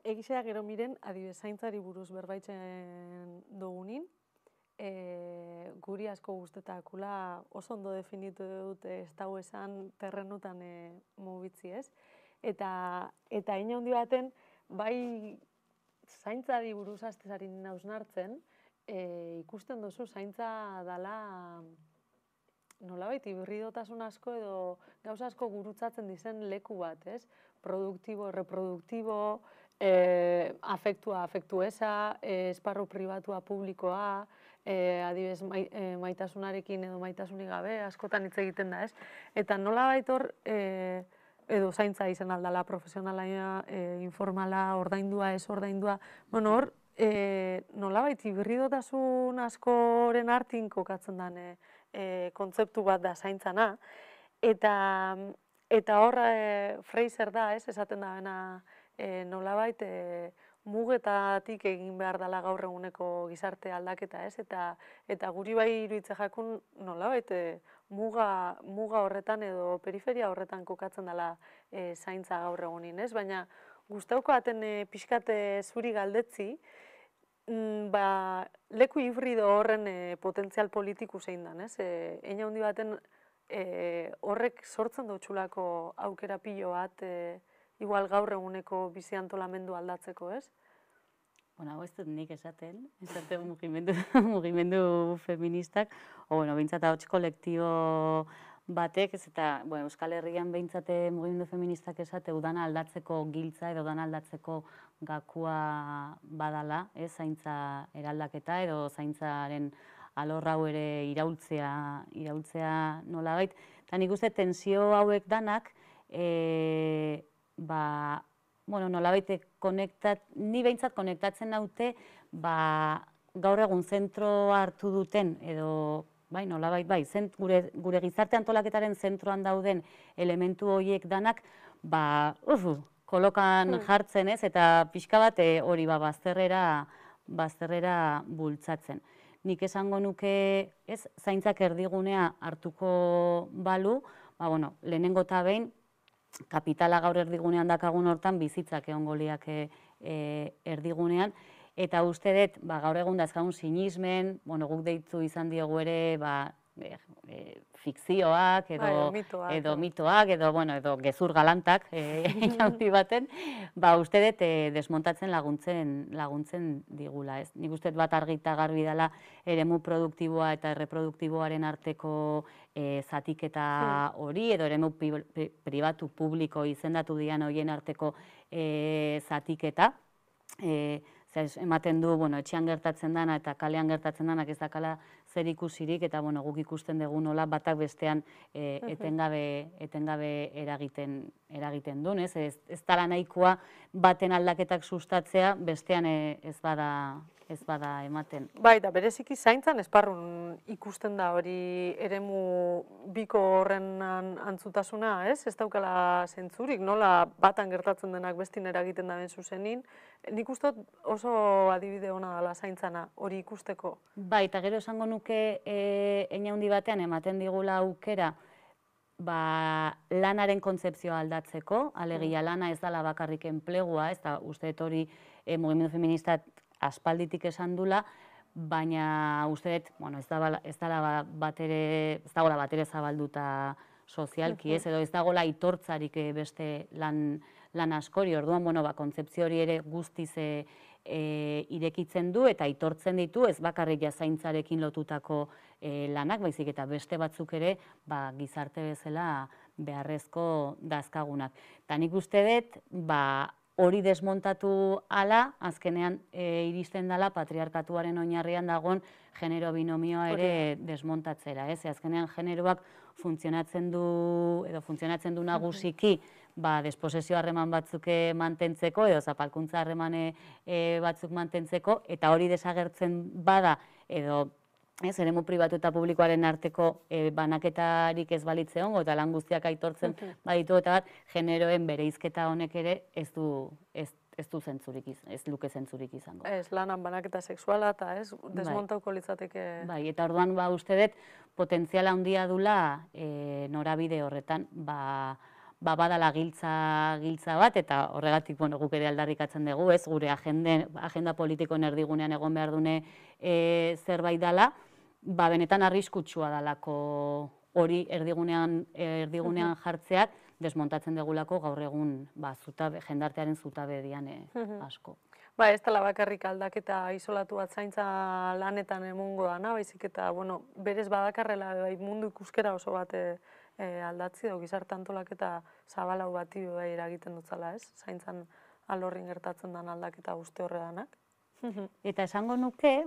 Egizea gero miren, adibidez, zaintzari buruz berbaitzen dugunin, guri asko gustetakula oso ondo definitu dute ez dago esan terrenutan mugitzi ez. Eta ina handi baten, bai zaintzari buruz astezari nausnartzen, ikusten duzu zaintza dala nolabait hibridotasun asko edo gauza asko gurutzatzen dizen leku bat, ez? Produktibo, reproduktibo, afektua, afektu eza, esparru pribatua, publikoa, adibidez maitasunarekin edo maitasunik gabe, askotan hitz egiten da, ez? Eta nolabait hor, edo zaintza izen aldala, profesionala, informala, ordaindua, ez ordaindua, bueno, hor, nolabait hibridotasun askoren artin kokatzen den kontzeptu bat da zaintzana, eta hor Fraser da, ez, esaten da bena, nolabait mugetatik egin behar dela gaur eguneko gizarte aldaketa, ez, eta guri bai iruditzen jakun nolabait muga horretan edo periferia horretan kokatzen dela zaintza gaur egunin, ez, baina gustauko aten pixkate zuri galdetzi, leku hibrido horren potentzial politiku zein dan, ez? Eina handi baten horrek sortzen dutxulako aukera pilo bat igual gaur eguneko bizi antolamendu aldatzeko, ez? Bueno, hau ez dut nik esaten mugimendu feministak, bueno, behintzat hauts kolektibo batek, ez eta Euskal Herrian behintzat mugimendu feministak esate udana aldatzeko giltza edo udana aldatzeko gakua badala, zaintza eraldaketa edo zaintzaren alor hau ere iraultzea nolabait. Eta nik uste tensio hauek danak, nolabait ni behintzat konektatzen naute gaur egun zentro hartu duten edo nolabait gure gizarte antolaketaren zentroan dauden elementu horiek danak kolokan jartzen ez eta pixka bat hori bazterrera bultzatzen. Nik esango nuke zaintzak erdigunea hartuko balu, lehenengo eta behin kapitala gaur erdigunean dakagun hortan bizitzak egongo liak erdigunean, eta uste dut gaur egun dazkagun sinismen, guk deitu izan diogu ere fikzioak edo mitoak edo gezur galantak jauzi baten, uste dut desmontatzen laguntzen digula. Nik uste dut bat argita garbi dela eremu produktiboa eta erreproduktiboaren arteko zatiketa hori edo eremu pribatu publiko izendatu dian horien arteko zatiketa. Ematen du, etxean gertatzen dana eta kalean gertatzen danak ez dakala zer ikusirik eta guk ikusten dugu nola batak bestean etengabe eragiten duen. Ez dala nahikoa baten aldaketak sustatzea bestean ez bada ematen. Bai, da bereziki zaintzan esparrun ikusten da hori eremu biko horren antzutasuna, ez? Ez daukala zentzurik, nola batan gertatzen denak bestin eragiten da ben zuzenin. Nik uste oso adibide hona dela zaintzana hori ikusteko. Bai, eta gero esango nuke eina handi batean ematen digula aukera lanaren kontzepzioa aldatzeko, alegia lana ez dela bakarrik enplegua, ez da uste hori mugimendu feminista aspalditik esan dula, baina uste dut ez dagoela batere zabalduta sozialki, edo ez dagoela aitortzarik beste lan askori, orduan kontzeptzio hori ere guztiz irekitzen du eta aitortzen ditu ez bakarrik zaintzarekin lotutako lanak, baizik eta beste batzuk ere gizarte bezala beharrezko dazkagunak. Eta nik uste dut hori desmontatu ala, azkenean iristen dela patriarkatuaren oinarrian dagoen genero binomioa ere desmontatzera. Azkenean generoak funtzionatzen du nagusiki desposesio harreman batzuk mantentzeko edo zapalkuntza harreman batzuk mantentzeko eta hori desagertzen bada edo eremu pribatu eta publikoaren arteko banaketarik ez balitze hongo eta lan guztiak aitortzen baditu eta generoen bereizketa honek ere ez luke zentzurik izango. Ez, lanan banaketa sexuala eta ez, desmontauko litzateke. Bai, eta orduan uste dut potentziala handia dula norabide horretan badala giltza bat, eta horregatik guk ere aldarrikatzen dugu, ez, gure agenda politikoen erdigunean egon behar dune zerbait dela, benetan arriskutsua dalako hori erdigunean jartzeak, desmontatzen degulako gaur egun jendartearen zutabe dian asko. Ez dela bakarrik aldaketa isolatu bat zaintza lanetan emungo dana, baizik eta, berez badakarrela mundu ikuskera oso bat aldatzi edo gizarte antolaketa zabalau bati eragiten dutzala, ez? Zaintzan alorrin gertatzen den aldaketa guzti horredanak. Eta esango nuke,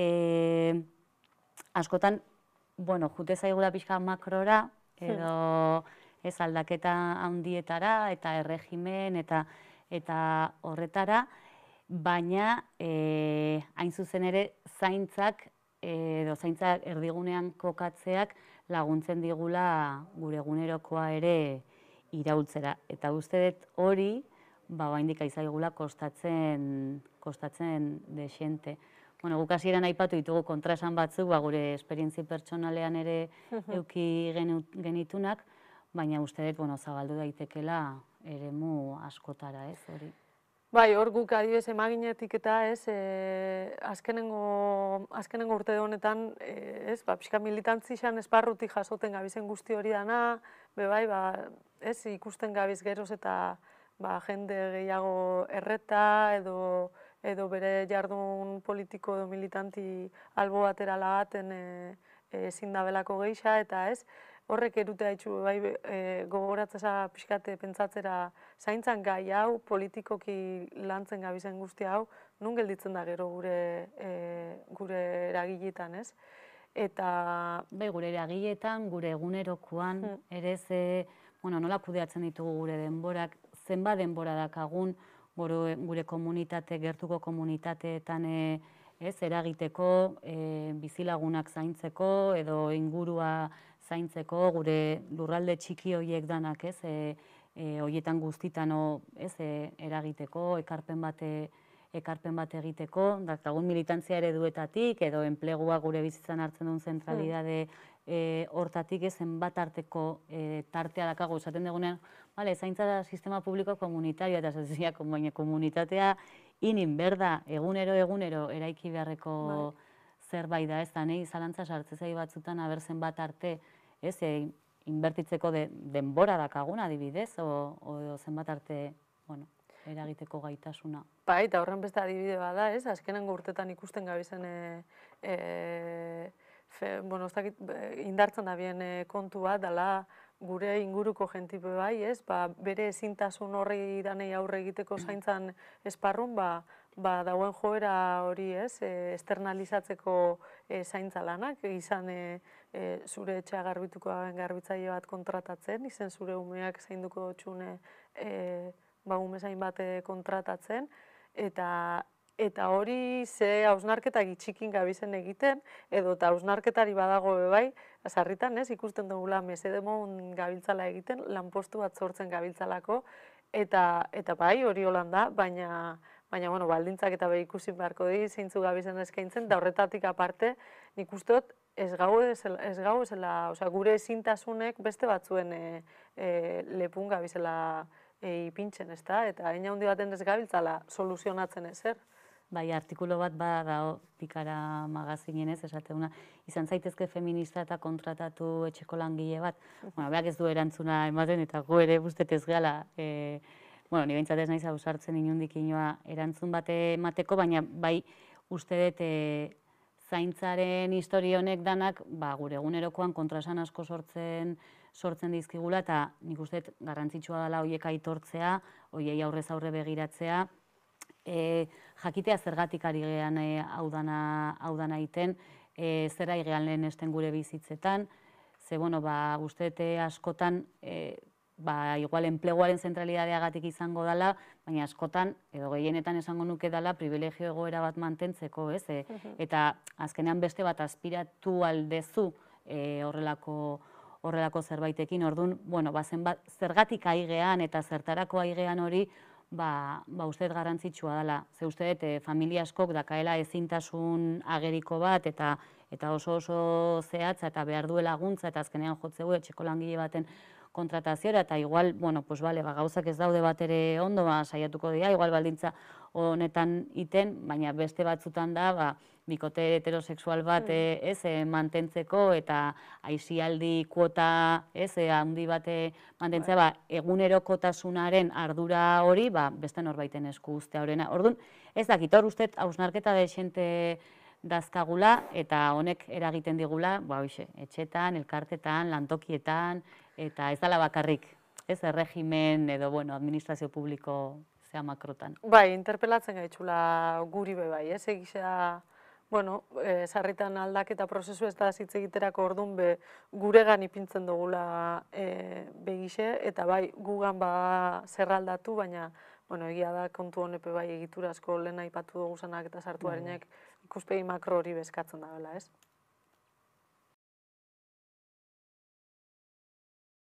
askotan, jute zaigula pixka makrora, edo ez aldaketa handietara, eta erregimen, eta horretara, baina hain zuzen ere zaintzak edo zaintzak erdigunean kokatzeak laguntzen digula gure egunerokoa ere iraultzera. Eta uste dut hori, oraindik aizaigula kostatzen dexente. Guk hasieran aipatu ditugu kontraesan batzuk, gure esperientzi pertsonalean ere eduki genitunak, baina uste dut zabaldu daitekela eremu askotara, ez hori. Hor guk adibidez emaginetik eta azkenengo urte honetan pixka militantzixan esparrutik jasoten gabizen guzti hori dana, ikusten gabiz geroz eta jende gehiago erreta edo bere jardun politiko edo militanti albo batera lagaten ezin dabelako geixa eta horrek erute haitxu gogoratzea pixkate pentsatzera zaintzan gai hau, politikoki lantzen gabizen guzti hau, nun gelditzen da gero gure eragiletan, ez? Eta... Gure eragiletan, gure egunerokoan, ere nola kudeatzen ditugu gure denborak, zenba denbora dakagun gure komunitate, gertuko komunitateetan eragiteko, bizilagunak zaintzeko, edo ingurua zaintzeko, gure lurralde txiki horiek danak, horietan guztitan eragiteko, ekarpen bat egiteko, dakagun militantzia ereduetatik, edo enplegua gure bizitzan hartzen duen zentralidade hortatik zenbat arteko tartea dakago, esaten dugunean, zaintza da sistema publiko komunitarioa, eta esatzen baina komunitatea inin berda, egunero eraiki beharreko zerbait da, ez da, nahi zalantza sartzezai batzutan abertzen bat arte, inbertitzeko denbora dakagun adibidez, o zenbat arte eragiteko gaitasuna. Eta horren beste adibide bada, azkenengo urtetan ikusten gabizen indartzen da bien kontu bat, dela gure inguruko jentipe bere ezintasun horri danei aurre egiteko zaintzan esparrun, dauen joera hori esternalizatzeko zaintza lanak, izan zure etxea garbituko garbitzaile bat kontratatzen, izan zure umeak zainduko txune umezain bat kontratatzen, eta hori ze hausnarketak itxikin gabizen egiten, edo eta hausnarketari badago bebai, sarritan ikusten dugula mesedemon gabiltzala egiten, lanpostu bat sortzen gabiltzalako, eta hori holan da, baina baldintzak eta ikusi beharko di, zeintzu gabizen eskaintzen, da horretatik aparte, nik uste dut ez gau ezela, gure ezintasunek beste batzuen lepun gabizela ipintzen, ez da, eta hain handi baten ez gabiltzala soluzionatzen ezer. Artikulo bat da Pikara magazinen esateuna, izan zaitezke feminista eta kontratatu etxeko langile bat. Beak ez du erantzuna ematen eta gu ere guztet ez gala, ni behintzat ez naiz ausartzen inundik inoa erantzun bate emateko, baina bai uste dut zaintzaren historia honek danak gure egunerokoan kontraesan asko sortzen dizkigula, eta nik uste dut garrantzitsua dela horiek aitortzea, horiei aurrez aurre begiratzea, jakitea zergatik ari gehan hau dana iten, zera igean lehen esten gure bizitzetan, ze, uste dut askotan, igual enpleguaren zentralidadeagatik izango dela, baina askotan, edo gehienetan esango nuke dela, privilegio egoera bat mantentzeko, ez? Eta azkenean beste bat aspiratu aldezu horrelako zerbaitekin, orduan, zergatik aigean eta zertarako aigean hori, uste dut garrantzitsua dela. Ze uste dut familia askok dakaela ezintasun ageriko bat eta eta oso zehatza eta behar duela laguntza eta azkenean jotzeu etxeko langile baten kontratazioa eta igual, bueno, pues bale, gauzak ez daude bat ere ondo, saiatuko dira, igual baldintza honetan iten, baina beste batzutan da, bikote heterosexual bat mantentzeko eta aisialdi kuota handi bate mantentzea, egunerokotasunaren ardura hori beste norbaiten esku uztea horrena. Orduan, ez dakit, hor uste hausnarketa dexente dazkagula eta honek eragiten digula, etxetan, elkartetan, lantokietan, eta ez dela bakarrik, ez erregimen edo, administrazio publiko zea makrotan. Bai, interpelatzen gaitxula guri be bai, ez egizea, sarritan aldaketa prozesu ez da hitz egiterako orduan guregan ipintzen dugula begixe, eta bai, gugan zerraldatu, baina egia da kontu honepe bai egiturazko lehen aipatu dugu zanak eta sartu harinek ikuspegi makro hori bezkatzen da, ez?